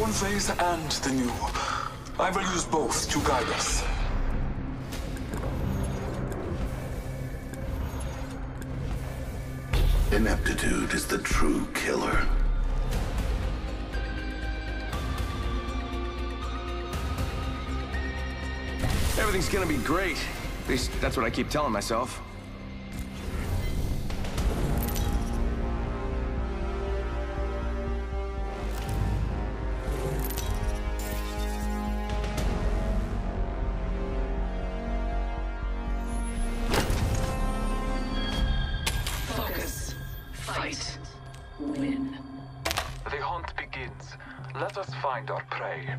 old phase and the new. I will use both to guide us. Ineptitude is the true killer. Everything's gonna be great. At least that's what I keep telling myself. Focus. Fight. Win. The hunt begins. Let us find our prey.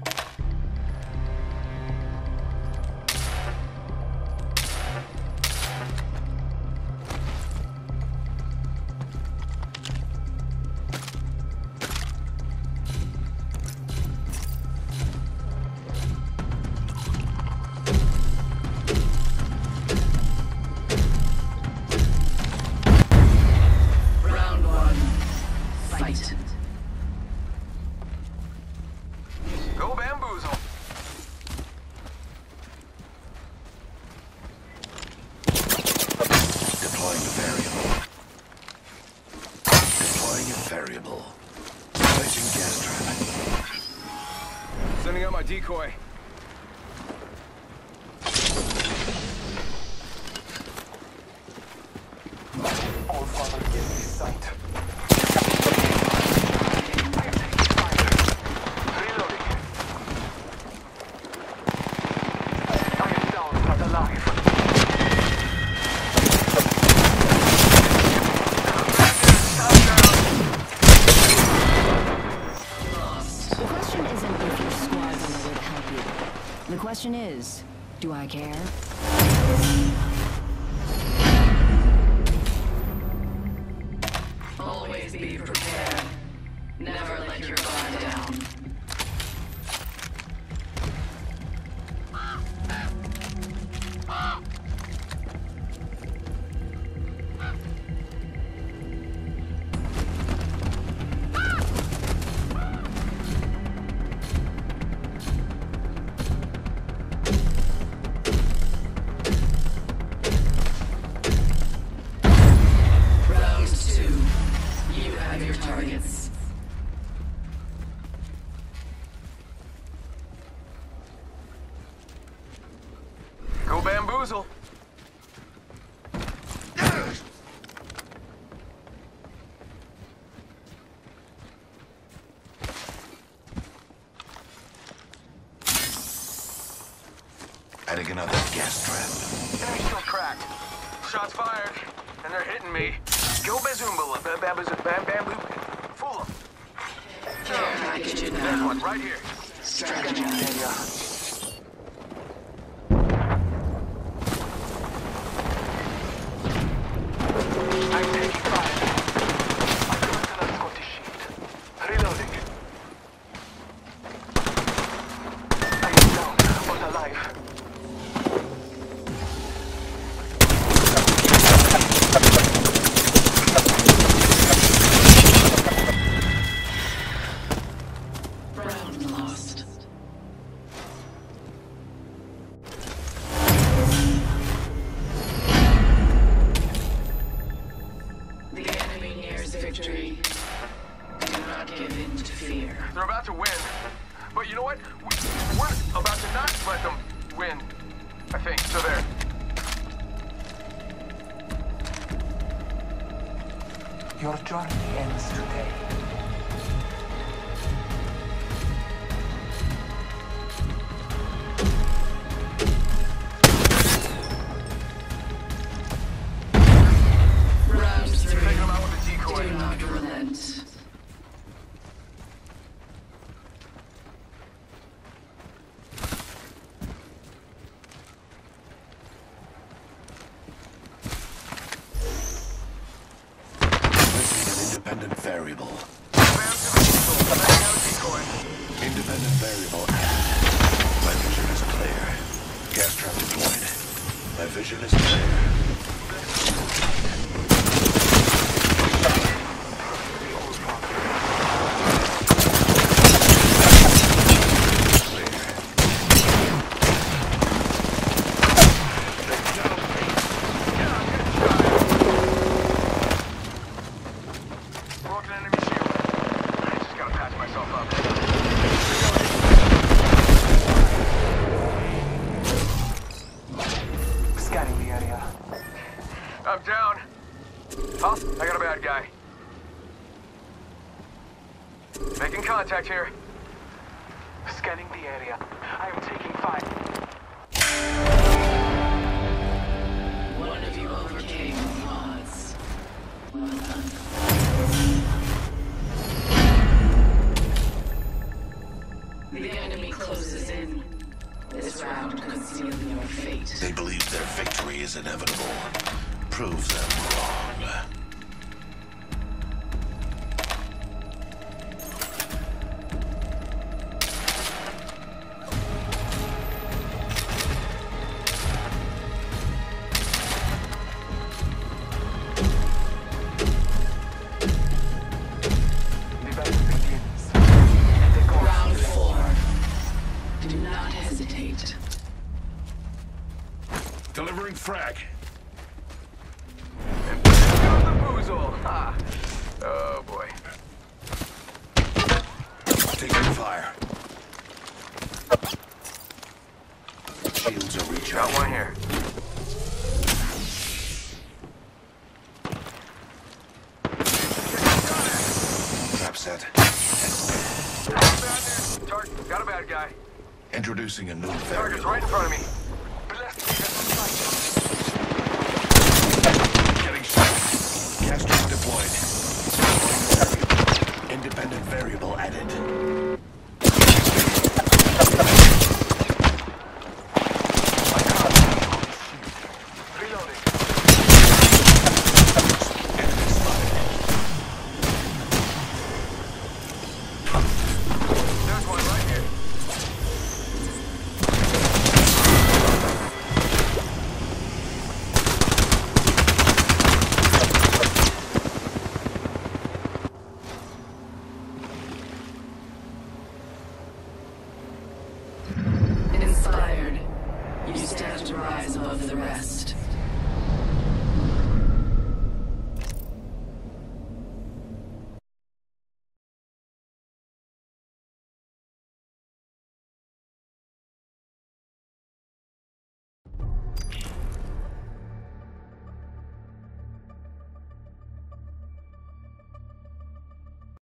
Go bamboozle. Deploying a variable. Deploying a variable. Placing gas trap. Sending out my decoy. All Father, give me sight. The question is, do I care? Always be prepared. Never let your guard down. Targets. Go bamboozle. Adding another gas trap. They're still cracked. Shots fired, and they're hitting me. Go bazoomba, bamboo. Fool them. Care package There's inbound. one right here. Strategize. I'm taking fire. I couldn't have got the shield. Reloading. I am down, but alive. Round lost. The enemy nears victory. Do not give in to fear. They're about to win. But you know what? We're about to not let them win. I think. So there. Your journey ends today. Round three. Take them out with a decoy. Do not relent. Independent variable. Bamboozle. Letting out a decoy. Independent variable added. My vision is clear. Gas trap deployed. My vision is clear. contact here. Scanning the area. I am taking fire. One of you overcame the odds. Well done. The enemy closes in. This round could seal your fate. They believe their victory is inevitable. Proves them wrong. The battle begins. They go Round 4. Do not hesitate. Delivering frag. And there goes the boozle. Ha. Oh boy. Taking fire. Shields are Got recharging. one here. Trap set. Got a bad guy. Introducing a new Target's variable. right in front of me. Getting shot. Gas trap deployed. Independent variable added. reloading. Enemy spotted. There's one right here. Inspired, you stand to rise above the rest.